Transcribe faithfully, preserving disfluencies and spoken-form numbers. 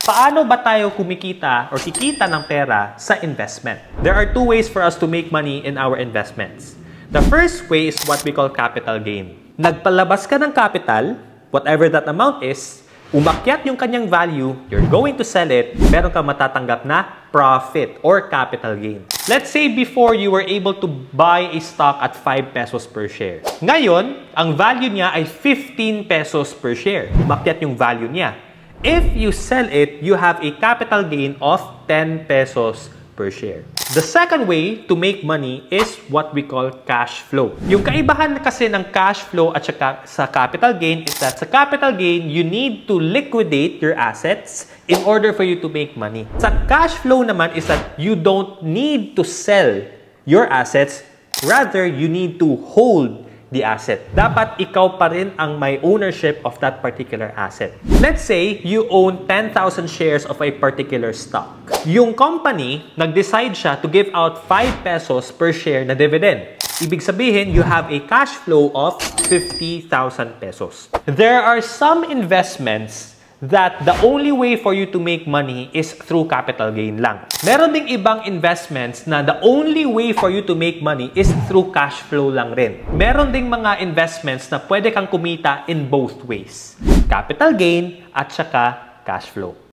Paano ba tayo kumikita or kikita ng pera sa investment? There are two ways for us to make money in our investments. The first way is what we call capital gain. Nagpalabas ka ng capital, whatever that amount is, umakyat yung kanyang value, you're going to sell it, meron kang matatanggap na profit or capital gain. Let's say before you were able to buy a stock at five pesos per share. Ngayon, ang value niya ay fifteen pesos per share. Umakyat yung value niya. If you sell it, you have a capital gain of ten pesos per share. The second way to make money is what we call cash flow. Yung kaibahan kasi ng cash flow at saka sa capital gain is that sa capital gain, you need to liquidate your assets in order for you to make money. Sa cash flow naman is that you don't need to sell your assets, rather you need to hold the asset. Dapat ikaw pa rin ang may ownership of that particular asset. Let's say you own ten thousand shares of a particular stock. Yung company, nag-decide siya to give out five pesos per share na dividend. Ibig sabihin, you have a cash flow of fifty thousand pesos. There are some investments that the only way for you to make money is through capital gain lang. Meron ding ibang investments na the only way for you to make money is through cash flow lang rin. Meron ding mga investments na pwede kang kumita in both ways. Capital gain at saka cash flow.